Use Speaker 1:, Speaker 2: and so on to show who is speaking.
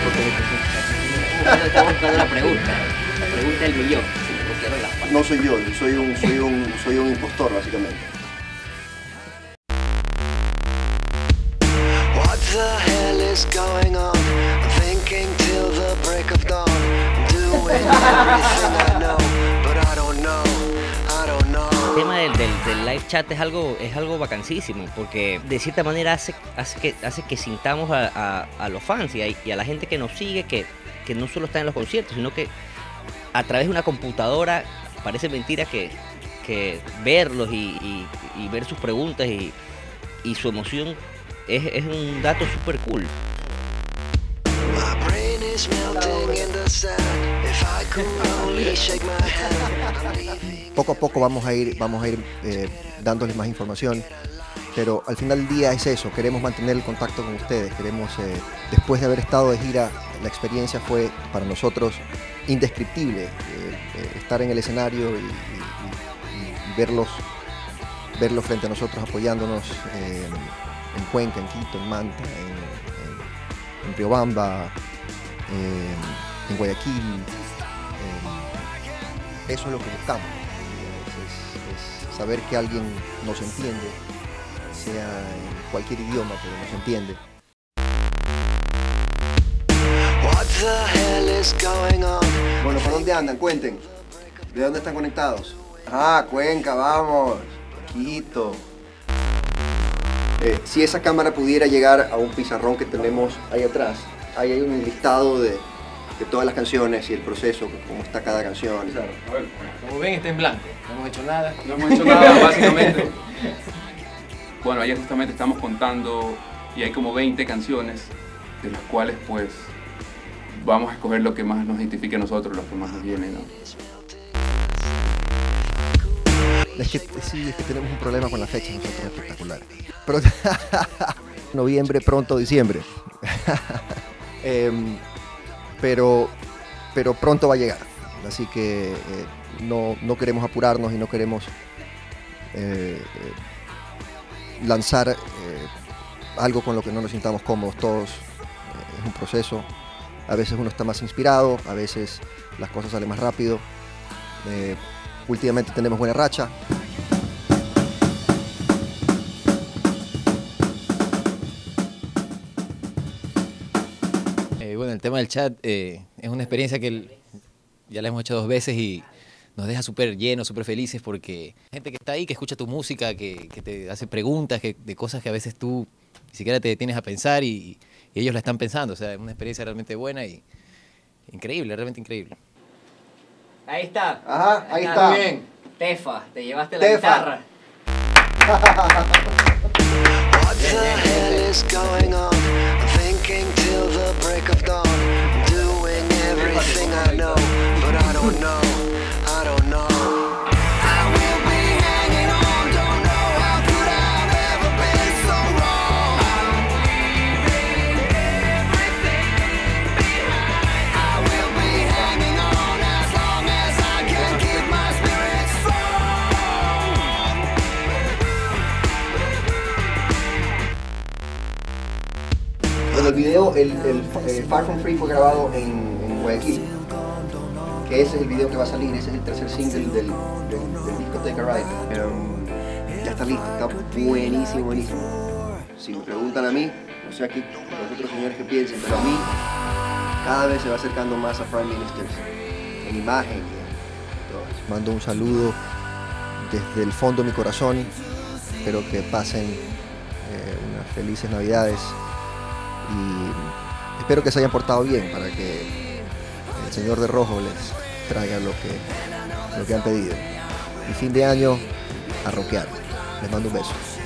Speaker 1: Porque está buscando la pregunta del millón. No quiero las palabras.
Speaker 2: No soy yo, soy un impostor básicamente.
Speaker 3: What the hell is going on? Thinking till the break of dawn. Doing everything I know, but I don't know.
Speaker 1: El tema del live chat es algo vacancísimo, porque de cierta manera hace que sintamos a los fans y a la gente que nos sigue, que no solo está en los conciertos, sino que a través de una computadora, parece mentira que verlos y ver sus preguntas y su emoción es un dato súper cool.
Speaker 2: Poco a poco vamos a ir dándoles más información, pero al final del día es eso, queremos mantener el contacto con ustedes, queremos, después de haber estado de gira, la experiencia fue para nosotros indescriptible, estar en el escenario y verlos frente a nosotros apoyándonos en Cuenca, en Quito, en Manta, en Riobamba, en Guayaquil. Eso es lo que buscamos, es saber que alguien nos entiende, sea en cualquier idioma, pero nos entiende. Bueno, ¿para dónde andan? Cuenten. ¿De dónde están conectados? Ah, Cuenca, vamos. Quito. Si esa cámara pudiera llegar a un pizarrón que tenemos ahí atrás, ahí hay un listado de todas las canciones y el proceso, cómo está cada canción.
Speaker 4: Claro, a ver, como ven está en blanco, no hemos hecho nada. No hemos hecho nada, básicamente. Bueno, ayer justamente estamos contando y hay como 20 canciones, de las cuales pues vamos a escoger lo que más nos identifique a nosotros, lo que más nos viene, ¿no?
Speaker 2: Es que tenemos un problema con la fecha nosotros espectacular. Noviembre, pronto diciembre. Pero pronto va a llegar, así que no queremos apurarnos y no queremos lanzar algo con lo que no nos sintamos cómodos todos. Es un proceso, a veces uno está más inspirado, a veces las cosas salen más rápido. Últimamente tenemos buena racha.
Speaker 5: Bueno, el tema del chat es una experiencia que ya la hemos hecho 2 veces y nos deja súper llenos, súper felices, porque gente que está ahí, que escucha tu música, que te hace preguntas de cosas que a veces tú ni siquiera te detienes a pensar y ellos la están pensando. O sea, es una experiencia realmente buena y increíble, realmente increíble.
Speaker 1: Ahí está.
Speaker 2: Ajá, ahí está.
Speaker 1: Muy bien. Tefa, te llevaste la guitarra.
Speaker 3: What the hell is going on? Thinking till the break of dawn. Doing everything I know, but I don't know. I will be hanging on, don't know how could I have ever been so wrong. I'm leaving everything behind. I will be hanging on as long as I can keep my spirits strong.
Speaker 2: Bueno, el video, el Far From Free fue grabado en Guayaquil, que ese es el video que va a salir, ese es el tercer single del disco Take a Ride. Ya está listo, está buenísimo. Si me preguntan a mí, no sé aquí los otros señores que piensen, pero a mí cada vez se va acercando más a Prime Ministers en imagen. Mando un saludo desde el fondo de mi corazón, espero que pasen unas felices Navidades y espero que se hayan portado bien para que el señor de rojo les traiga lo que han pedido. Y fin de año a rockear. Les mando un beso.